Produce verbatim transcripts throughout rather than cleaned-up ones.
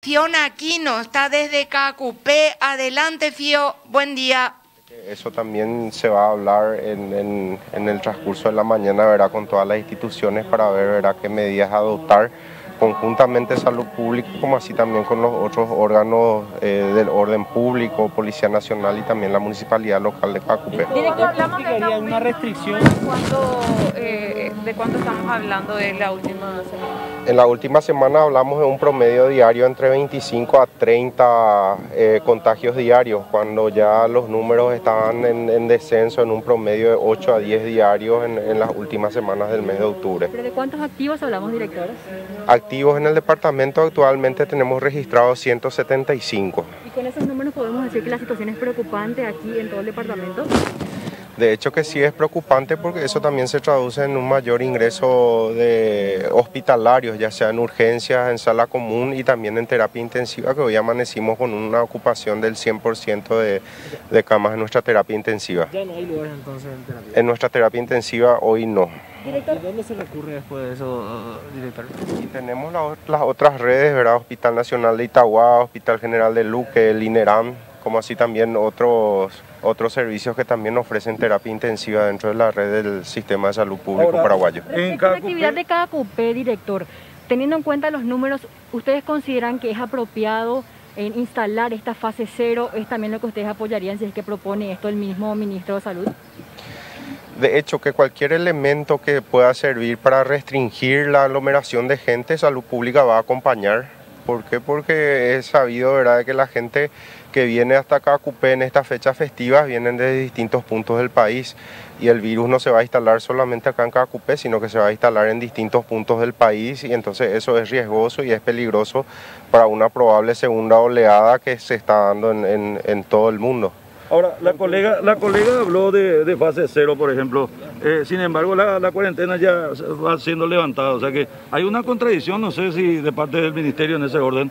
Fiona Aquino está desde K Q P. Adelante, Fio. Buen día. Eso también se va a hablar en, en, en el transcurso de la mañana, ¿verdad?, con todas las instituciones para ver, ¿verdad?, qué medidas adoptar conjuntamente Salud Pública, como así también con los otros órganos eh, del orden público, Policía Nacional y también la Municipalidad Local de K Q P. Director, ¿hablamos de esta una restricción? ¿Cuánto, eh, ¿De cuánto estamos hablando de la última semana? En la última semana hablamos de un promedio diario entre veinticinco a treinta eh, contagios diarios, cuando ya los números estaban en, en descenso en un promedio de ocho a diez diarios en, en las últimas semanas del mes de octubre. ¿Pero de cuántos activos hablamos, director? Activos en el departamento actualmente tenemos registrados ciento setenta y cinco. ¿Y con esos números podemos decir que la situación es preocupante aquí en todo el departamento? De hecho que sí es preocupante porque eso también se traduce en un mayor ingreso de hospitalarios, ya sea en urgencias, en sala común y también en terapia intensiva, que hoy amanecimos con una ocupación del cien por ciento de, de camas en nuestra terapia intensiva. ¿Ya no hay lugares entonces en terapia? En nuestra terapia intensiva hoy no. Director, ¿dónde se recurre después de eso, director? Y tenemos la, las otras redes, ¿verdad? Hospital Nacional de Itagua, Hospital General de Luque, el INERAM, como así también otros, otros servicios que también ofrecen terapia intensiva dentro de la red del Sistema de Salud Público Ahora, paraguayo. En la actividad de K Q P, director, teniendo en cuenta los números, ¿ustedes consideran que es apropiado en instalar esta fase cero? ¿Es también lo que ustedes apoyarían si es que propone esto el mismo ministro de Salud? De hecho, que cualquier elemento que pueda servir para restringir la aglomeración de gente, Salud Pública va a acompañar. ¿Por qué? Porque es sabido, ¿verdad?, que la gente que viene hasta K Q P en estas fechas festivas vienen de distintos puntos del país y el virus no se va a instalar solamente acá en K Q P, sino que se va a instalar en distintos puntos del país y entonces eso es riesgoso y es peligroso para una probable segunda oleada que se está dando en, en, en todo el mundo. Ahora, la colega, la colega habló de, de fase cero, por ejemplo. Eh, sin embargo, la, la cuarentena ya va siendo levantada. O sea que hay una contradicción, no sé si de parte del ministerio en ese orden.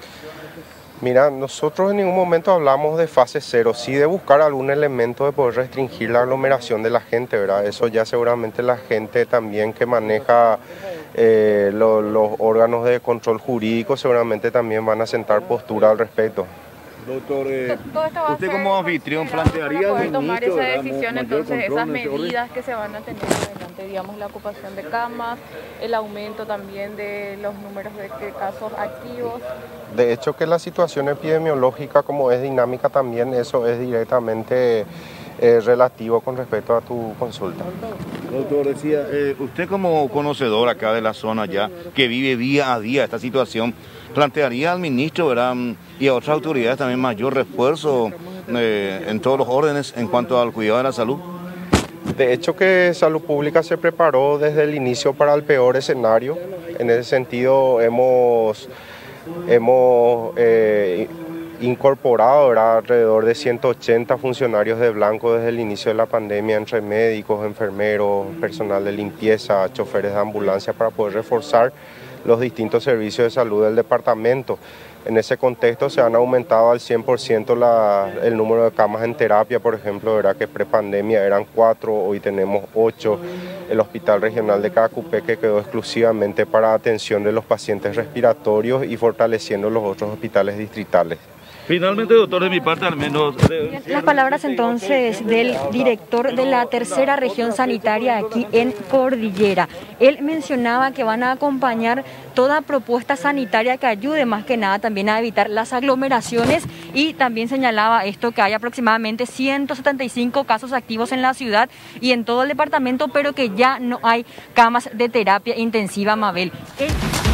Mira, nosotros en ningún momento hablamos de fase cero, sí de buscar algún elemento de poder restringir la aglomeración de la gente, ¿verdad? Eso ya seguramente la gente también que maneja eh, lo, los órganos de control jurídico seguramente también van a sentar postura al respecto. Doctor, eh, usted como anfitrión plantearía para poder tomar esa decisión, entonces esas medidas que se van a tener adelante, digamos la ocupación de camas, el aumento también de los números de casos activos. De hecho que la situación epidemiológica, como es dinámica también, eso es directamente eh, relativo con respecto a tu consulta. Doctor, decía, eh, usted como conocedor acá de la zona ya, que vive día a día esta situación, plantearía al ministro, ¿verdad?, y a otras autoridades también mayor refuerzo eh, en todos los órdenes en cuanto al cuidado de la salud. De hecho que Salud Pública se preparó desde el inicio para el peor escenario. En ese sentido hemos, hemos eh, incorporado, ¿verdad?, alrededor de ciento ochenta funcionarios de blanco desde el inicio de la pandemia, entre médicos, enfermeros, personal de limpieza, choferes de ambulancia, para poder reforzar los distintos servicios de salud del departamento. En ese contexto se han aumentado al cien por ciento la, el número de camas en terapia, por ejemplo, ¿verdad?, que prepandemia eran cuatro, hoy tenemos ocho. El Hospital Regional de K Q P, que quedó exclusivamente para atención de los pacientes respiratorios y fortaleciendo los otros hospitales distritales. Finalmente, doctor, de mi parte al menos... Las palabras entonces del director de la tercera región sanitaria aquí en Cordillera. Él mencionaba que van a acompañar toda propuesta sanitaria que ayude más que nada también a evitar las aglomeraciones y también señalaba esto que hay aproximadamente ciento setenta y cinco casos activos en la ciudad y en todo el departamento, pero que ya no hay camas de terapia intensiva, Mabel. El...